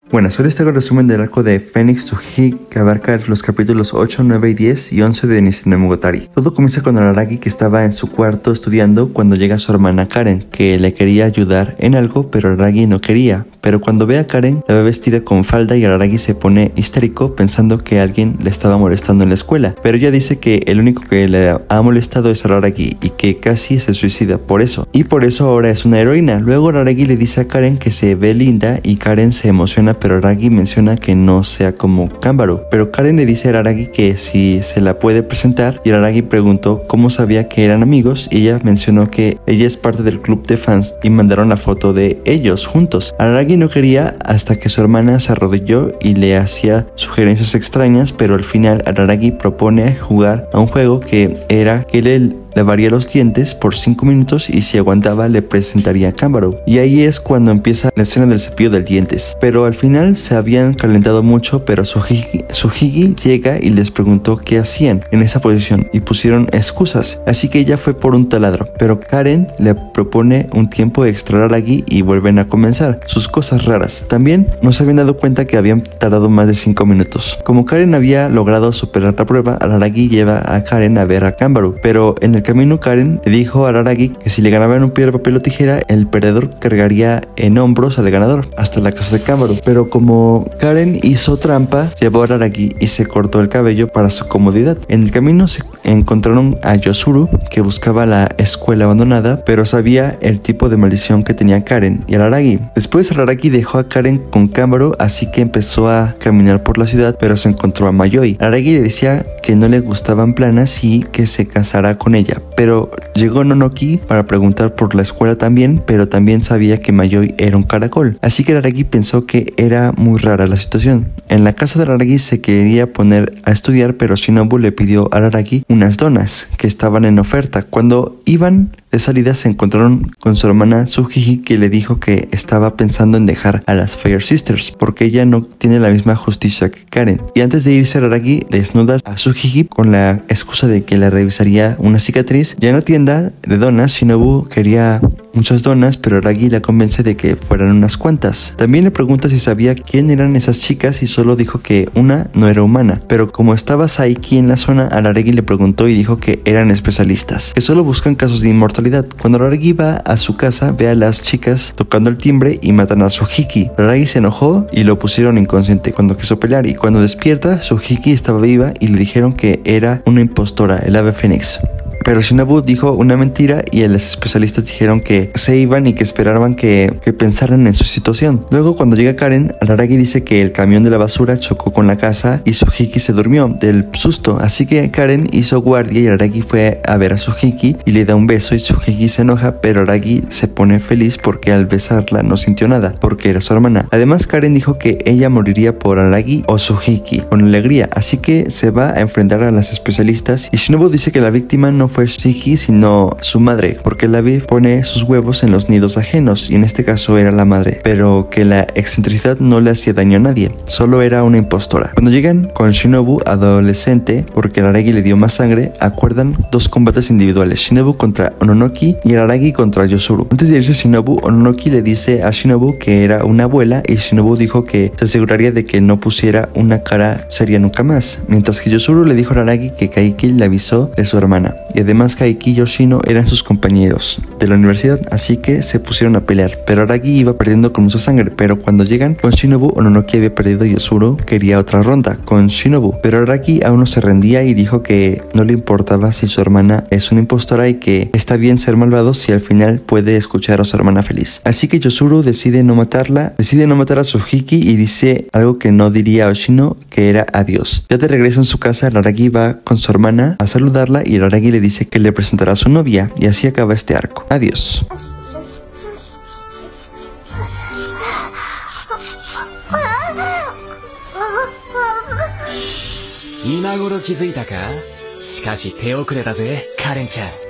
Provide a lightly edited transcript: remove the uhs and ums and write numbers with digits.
Bueno, solo este resumen del arco de Phoenix Tsujiji que abarca los capítulos 8, 9 y 10 y 11 de Nisenemonogatari. Todo comienza con Araragi que estaba en su cuarto estudiando cuando llega su hermana Karen, que le quería ayudar en algo, pero Araragi no quería. Pero cuando ve a Karen, la ve vestida con falda y Araragi se pone histérico pensando que alguien le estaba molestando en la escuela. Pero ella dice que el único que le ha molestado es Araragi y que casi se suicida por eso. Y por eso ahora es una heroína. Luego Araragi le dice a Karen que se ve linda y Karen se emociona, pero Araragi menciona que no sea como Kanbaru. Pero Karen le dice a Araragi que si se la puede presentar y Araragi preguntó cómo sabía que eran amigos y ella mencionó que ella es parte del club de fans y mandaron la foto de ellos juntos. Araragi no quería hasta que su hermana se arrodilló y le hacía sugerencias extrañas, pero al final Araragi propone jugar a un juego que era que él lavaría los dientes por 5 minutos y si aguantaba le presentaría a Kanbaru. Y ahí es cuando empieza la escena del cepillo de dientes. Pero al final se habían calentado mucho, pero Tsujiji llega y les preguntó qué hacían en esa posición y pusieron excusas. Así que ella fue por un taladro, pero Karen le propone un tiempo extra a Araragi y vuelven a comenzar sus cosas raras. También no se habían dado cuenta que habían tardado más de 5 minutos. Como Karen había logrado superar la prueba, Araragi lleva a Karen a ver a Kanbaru, pero en el camino Karen le dijo a Araragi que si le ganaban un piedra, papel o tijera, el perdedor cargaría en hombros al ganador hasta la casa de Kanbaru. Pero como Karen hizo trampa, llevó a Araragi y se cortó el cabello para su comodidad. En el camino se encontraron a Yosuru, que buscaba la escuela abandonada, pero sabía el tipo de maldición que tenía Karen y Araragi. Después Araragi dejó a Karen con Kanbaru, así que empezó a caminar por la ciudad, pero se encontró a Mayoi. Araragi le decía que no le gustaban planas y que se casara con ella. Pero llegó Nonoki para preguntar por la escuela también, pero también sabía que Mayoi era un caracol. Así que Araragi pensó que era muy rara la situación. En la casa de Araragi se quería poner a estudiar, pero Shinobu le pidió a Araragi unas donas que estaban en oferta. Cuando iban de salida se encontraron con su hermana Tsujiji, que le dijo que estaba pensando en dejar a las Fire Sisters porque ella no tiene la misma justicia que Karen. Y antes de irse Araragi desnuda a Tsujiji con la excusa de que le revisaría una cicatriz. Ya en la tienda de donas, Shinobu quería muchas donas, pero Araragi la convence de que fueran unas cuantas. También le pregunta si sabía quién eran esas chicas y solo dijo que una no era humana. Pero como estaba Saiki en la zona, Araragi le preguntó y dijo que eran especialistas, que solo buscan casos de inmortalidad. Cuando Araragi va a su casa, ve a las chicas tocando el timbre y matan a Tsujiji. Araragi se enojó y lo pusieron inconsciente cuando quiso pelear, y cuando despierta, Tsujiji estaba viva y le dijeron que era una impostora, el ave fénix. Pero Shinobu dijo una mentira y los especialistas dijeron que se iban y que esperaban que pensaran en su situación. Luego cuando llega Karen, Araragi dice que el camión de la basura chocó con la casa y Tsujiji se durmió del susto. Así que Karen hizo guardia y Araragi fue a ver a Tsujiji y le da un beso y Tsujiji se enoja, pero Araragi se pone feliz porque al besarla no sintió nada, porque era su hermana. Además Karen dijo que ella moriría por Araragi o Tsujiji con alegría, así que se va a enfrentar a las especialistas y Shinobu dice que la víctima no fue Tsujiji sino su madre, porque la ave pone sus huevos en los nidos ajenos y en este caso era la madre, pero que la excentricidad no le hacía daño a nadie, solo era una impostora. Cuando llegan con Shinobu adolescente, porque Araragi le dio más sangre, acuerdan 2 combates individuales, Shinobu contra Ononoki y Araragi contra Yosuru. Antes de irse Shinobu, Ononoki le dice a Shinobu que era una abuela y Shinobu dijo que se aseguraría de que no pusiera una cara seria nunca más, mientras que Yosuru le dijo a Araragi que Kaiki le avisó de su hermana. Y además Kaiki y Yoshino eran sus compañeros de la universidad, así que se pusieron a pelear, pero Araragi iba perdiendo con mucha sangre. Pero cuando llegan con Shinobu, Ononoki había perdido y Yosuru quería otra ronda con Shinobu, pero Araragi aún no se rendía y dijo que no le importaba si su hermana es una impostora y que está bien ser malvado si al final puede escuchar a su hermana feliz. Así que Yosuru decide no matar a Tsujiji y dice algo que no diría a Oshino, que era adiós. Ya de regreso en su casa, Araragi va con su hermana a saludarla y Araragi le dice que le presentará a su novia, y así acaba este arco. Adiós. 今頃気づいたか？しかし手遅れだぜ、カレンちゃん。